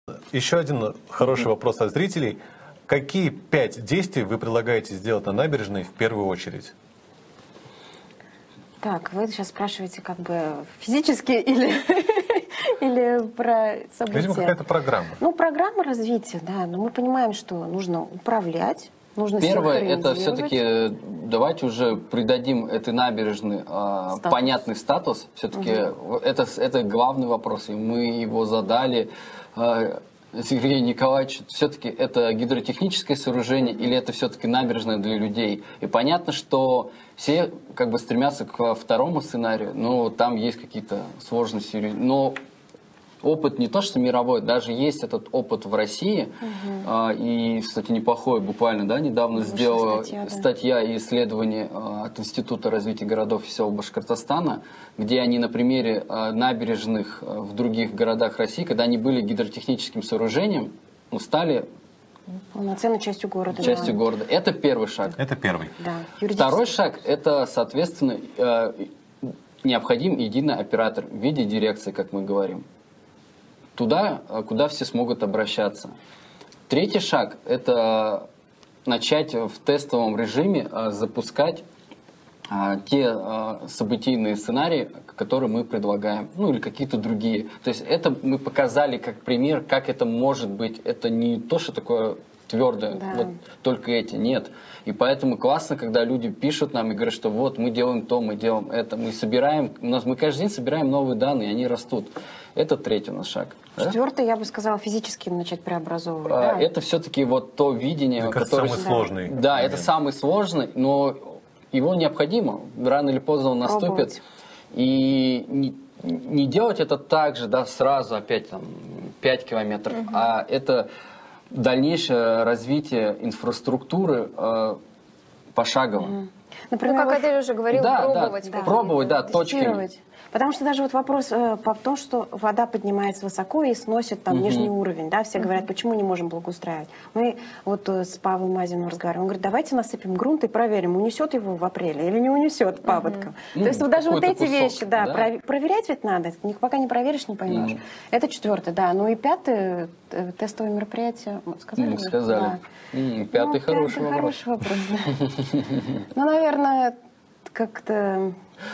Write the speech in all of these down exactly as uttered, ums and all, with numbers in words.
Еще один хороший mm-hmm. вопрос от зрителей. Какие пять действий вы предлагаете сделать на набережной в первую очередь? Так, вы сейчас спрашиваете как бы физически или, или про события? Видимо, какая-то программа. Ну, программа развития, да. Но мы понимаем, что нужно управлять, нужно Первое, это все-таки давайте уже придадим этой набережной э, понятный статус. Все-таки угу. это, это главный вопрос, и мы его задали. Э, Сергей Николаевич, все-таки это гидротехническое сооружение или это все-таки набережная для людей? И понятно, что все как бы стремятся к второму сценарию, но там есть какие-то сложности. Но опыт не то, что мировой, даже есть этот опыт в России. Угу. А, и, кстати, неплохой, буквально, да, недавно Вышла сделала статья, да. статья и исследование а, от Института развития городов и сел Башкортостана, где они на примере а, набережных а, в других городах России, когда они были гидротехническим сооружением, ну, стали полноценной частью города. Частью да. города. Это первый шаг. Это первый. Да. Второй шаг, это, соответственно, э, необходим единый оператор в виде дирекции, как мы говорим. Туда, куда все смогут обращаться. Третий шаг – это начать в тестовом режиме э, запускать э, те э, событийные сценарии, которые мы предлагаем, ну или какие-то другие. То есть это мы показали как пример, как это может быть. Это не то, что такое твердое, да. вот только эти, нет. И поэтому классно, когда люди пишут нам и говорят, что вот мы делаем то, мы делаем это, мы собираем, у нас мы каждый день собираем новые данные, и они растут. Это третий у нас шаг. Четвертый, да? Я бы сказала, физически начать преобразовывать. А, да? Это все-таки вот то видение, это которое... самый сложный. Да, момент. Это самый сложный, но его необходимо. Рано или поздно он наступит. Пробовать. И не, не делать это так же, да, сразу опять там пять километров, угу. а это дальнейшее развитие инфраструктуры э, пошагово. Угу. Например, ну, как вот... Адель уже говорил, да, пробовать. Да, пробовать, да, точками. Потому что даже вот вопрос э, по том, что вода поднимается высоко и сносит там угу. нижний уровень, да, все угу. говорят, почему не можем благоустраивать. Мы вот э, с Павлом Мазиным разговариваем, он говорит, давайте насыпем грунт и проверим, унесет его в апреле или не унесет паводком. Угу. То есть ну, вот даже вот эти кусок, вещи, да, да? Про проверять ведь надо, пока не проверишь, не поймешь. Угу. Это четвертый, да. Ну и пятый, э, тестовые мероприятия, сказали? Мы сказали. Да. М-м, пятый ну, хороший пятый вопрос. Хороший вопрос, да. Ну, наверное, как-то...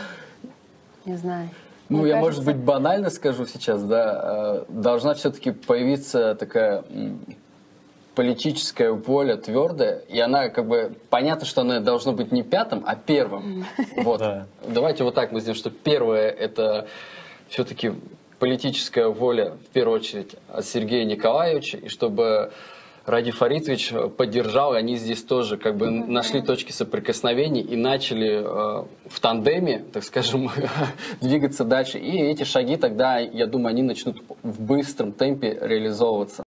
Не знаю. Ну, Мне я, кажется... может быть, банально скажу сейчас, да, должна все-таки появиться такая политическая воля твердая, и она, как бы, понятно, что она должна быть не пятым, а первым. Вот. Да. Давайте вот так мы сделаем, что первое – это все-таки политическая воля, в первую очередь, от Сергея Николаевича, и чтобы Ради Фаритович поддержал, и они здесь тоже как бы mm-hmm. нашли точки соприкосновения и начали э, в тандеме, так скажем, двигаться дальше. И эти шаги тогда, я думаю, они начнут в быстром темпе реализовываться.